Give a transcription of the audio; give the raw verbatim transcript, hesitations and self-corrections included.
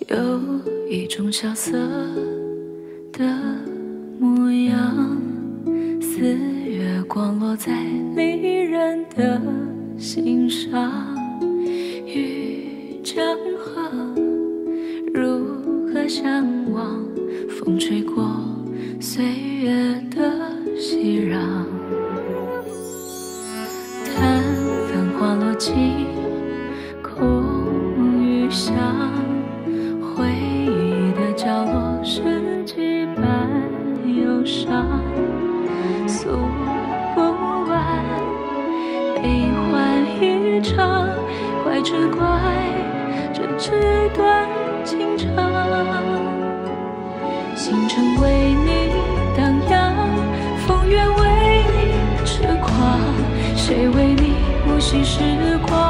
有一种萧瑟的模样，似月光落在离人的心上。欲江河如何相望？风吹过岁月的熙攘，叹繁花落尽，空余香。回忆的角落是几般忧伤，诉不完，悲欢一场，怪只怪这纸短情长。星辰为你荡漾，风月为你痴狂，谁为你无息时光？